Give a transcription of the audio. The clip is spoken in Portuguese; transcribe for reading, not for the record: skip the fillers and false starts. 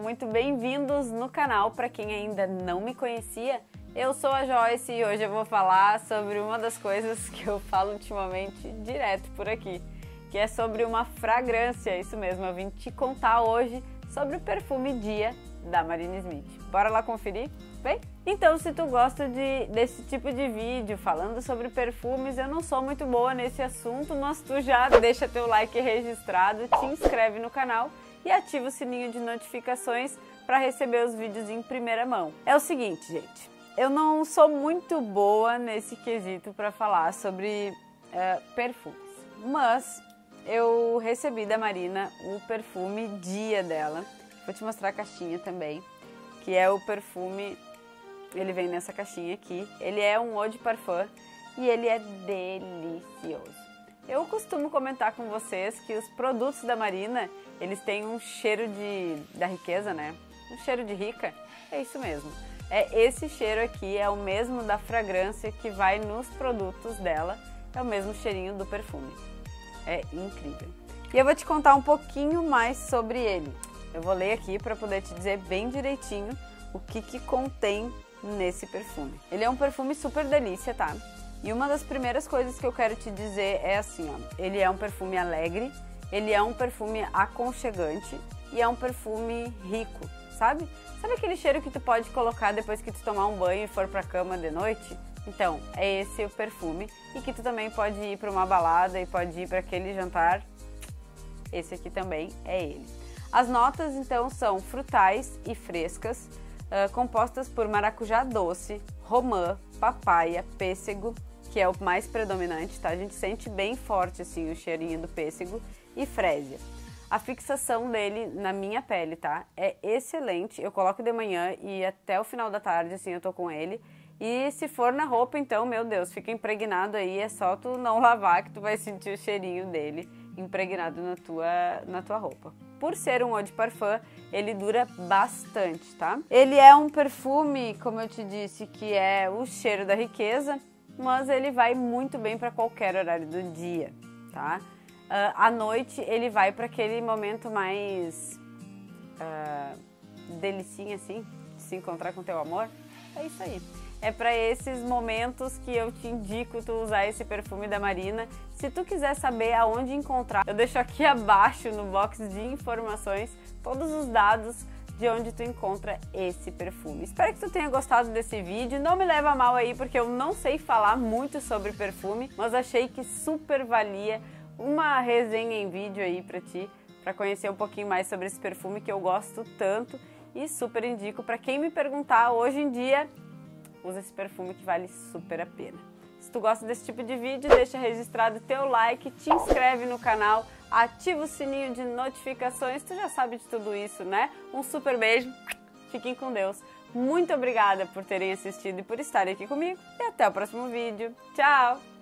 muito bem-vindos no canal. Para quem ainda não me conhecia, eu sou a Joyce e hoje eu vou falar sobre uma das coisas que eu falo ultimamente direto por aqui, que é sobre uma fragrância. Isso mesmo, eu vim te contar hoje sobre o perfume Dia da Marina Smith. Bora lá conferir? Bem? Então, se tu gosta desse tipo de vídeo falando sobre perfumes, eu não sou muito boa nesse assunto, mas tu já deixa teu like registrado, te inscreve no canal e ativa o sininho de notificações para receber os vídeos em primeira mão. É o seguinte, gente, eu não sou muito boa nesse quesito para falar sobre perfumes, mas eu recebi da Marina o perfume Dia dela. Vou te mostrar a caixinha também, que é o perfume. Ele vem nessa caixinha aqui. Ele é um eau de parfum e ele é delicioso. Eu costumo comentar com vocês que os produtos da Marina, eles têm um cheiro da riqueza, né? Um cheiro de rica. É isso mesmo. Esse cheiro aqui é o mesmo da fragrância que vai nos produtos dela. É o mesmo cheirinho do perfume. É incrível. E eu vou te contar um pouquinho mais sobre ele. Eu vou ler aqui para poder te dizer bem direitinho o que contém nesse perfume. Ele é um perfume super delícia, tá? E uma das primeiras coisas que eu quero te dizer é assim, ó. Ele é um perfume alegre, ele é um perfume aconchegante e é um perfume rico, sabe? Sabe aquele cheiro que tu pode colocar depois que tu tomar um banho e for pra cama de noite? Então, é esse o perfume. E que tu também pode ir pra uma balada e pode ir pra aquele jantar. Esse aqui também é ele. As notas, então, são frutais e frescas, compostas por maracujá doce, romã, papaya, pêssego, que é o mais predominante, tá? A gente sente bem forte, assim, o cheirinho do pêssego, e frésia. A fixação dele na minha pele, tá? É excelente. Eu coloco de manhã e até o final da tarde, assim, eu tô com ele. E se for na roupa, então, meu Deus, fica impregnado aí, é só tu não lavar que tu vai sentir o cheirinho dele impregnado na tua roupa. Por ser um eau de parfum, ele dura bastante, tá? Ele é um perfume, como eu te disse, que é o cheiro da riqueza, mas ele vai muito bem para qualquer horário do dia, tá? À noite, ele vai para aquele momento mais delicinha, assim, de se encontrar com teu amor. É isso aí. É para esses momentos que eu te indico tu usar esse perfume da Marina. Se tu quiser saber aonde encontrar, eu deixo aqui abaixo no box de informações todos os dados de onde tu encontra esse perfume. Espero que tu tenha gostado desse vídeo. Não me leva a mal aí, porque eu não sei falar muito sobre perfume, mas achei que super valia uma resenha em vídeo aí pra ti, pra conhecer um pouquinho mais sobre esse perfume que eu gosto tanto e super indico pra quem me perguntar hoje em dia. Usa esse perfume que vale super a pena. Se tu gosta desse tipo de vídeo, deixa registrado teu like, te inscreve no canal, ativa o sininho de notificações, tu já sabe de tudo isso, né? Um super beijo, fiquem com Deus. Muito obrigada por terem assistido e por estarem aqui comigo e até o próximo vídeo. Tchau!